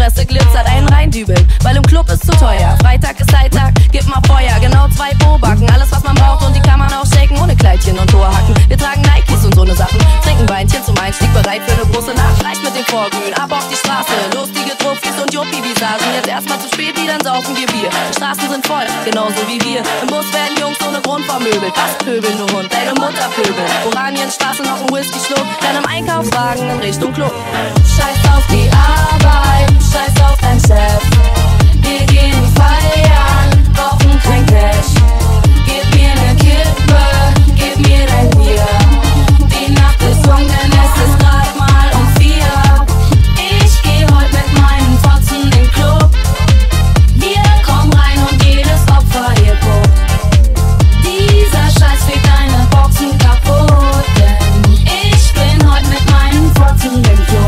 Fresse glitzert, einen reindübeln, weil im Club ist zu teuer. Freitag ist Heittag, gib mal Feuer, genau 2 Bobacken, alles was man braucht und die kann man auch shaken ohne Kleidchen und Torhacken. Wir tragen Nikes und so ne Sachen, trinken Weinchen zum Einstieg, bereit für ne große Nacht. Reicht mit dem Vorglühen, ab auf die Straße, lustige Trophys und Juppie-Visagen. Jetzt erstmal zu spät, dann saufen wir Bier. Die Straßen sind voll, genauso wie wir. Im Bus werden Jungs ohne Grund vermöbelt. Was pöbeln, du Hund, deine Mutter pöbeln. Oranienstraße noch ein Whisky-Schluck, dann im Einkaufswagen in Richtung Club. Scheiß auf die Arbeit, scheiß auf dein Chef. Wir gehen feiern, brauchen kein Cash. Gib mir ne Kippe, gib mir dein Bier. Die Nacht ist jung, denn es ist grad mal um 4. Ich geh heut mit meinen Fotzen in den Club. Wir kommen rein und jedes Opfer hier guckt. Dieser Scheiß fegt deine Boxen kaputt, denn ich bin heut mit meinen Fotzen im Club.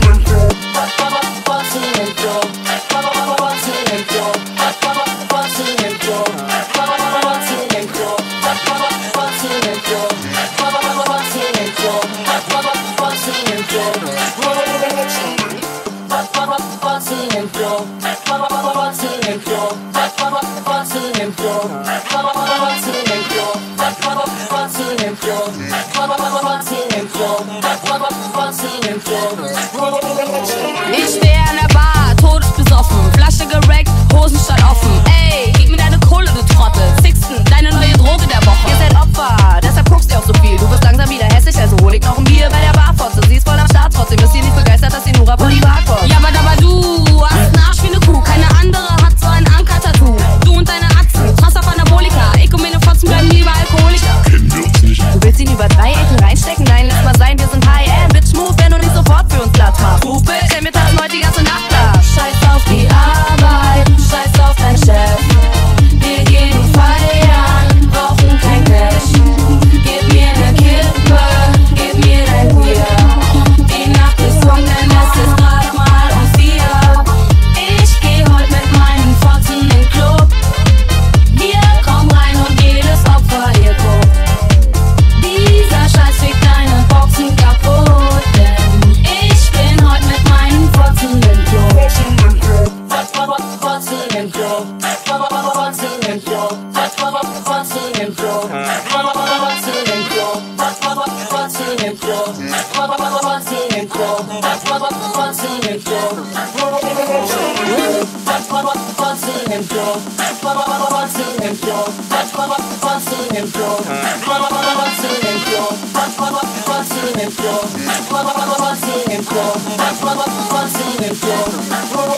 Fotzen im Club. Fotzen im Club. Fotzen im Club. Fotzen im Club. Fotzen im Club. Fotzen im Club. Fotzen im Club. Fotzen im Club. Fotzen im Club. Fotzen im Club. Fotzen im Club. Fotzen im Club. Fotzen im Club. Fotzen im Club. Ich steh an der Bar, todesbesoffen, Flasche gerackt, Hosenstall offen. Ey, gib mir deine Kohle, du Trottel. Sixten, deine neue Droge der Woche. Ihr seid Opfer, deshalb guckst ihr auch so viel. Du wirst langsam wieder hässlich, also hol ich noch ein Bier bei der Barfotze. Sie ist voll am Start, trotzdem ist sie nicht begeistert, dass sie nur von die Bar kommt. Ja, aber du hast einen Arsch wie ne Kuh. Keine andere hat so ein Anker-Tattoo. Du und deine Atzen, krass auf Anabolika. Ich und meine Fotzen bleiben lieber Alkoholiker. Kennen wir uns nicht. Du willst ihn über 3 Ecken reinstecken? Nein, lass mal sein, wir sind High-End. Bitch, move, wenn du nicht sofort für uns Platz machst. Bitch, denn wir tanzen heute die ganze Nacht da. Scheiß auf die Arbeit, scheiß auf dein Chef. Wir gehen feiern, brauchen kein Cash. Gib mir ne Kippe, gib mir dein Bier. Die Nacht ist jung, denn es ist grad mal um 4. Ich geh heut mit meinen Fotzen in den Club. Wir kommen rein und jedes Opfer hier guckt. Dieser Scheiß fegt deine Boxen kaputt, denn ich bin heut mit meinen Fotzen im Club. Fotzen im Club. Fotzen im Club. Fotzen im Club. Fotzen im Club. Fotzen im Club. Fotzen im Club. Fotzen im Club. Fotzen im Club. Fotzen im Club. Fotzen im Club. Fotzen im Club. Fotzen im Club. Fotzen im Club. Fotzen im Club.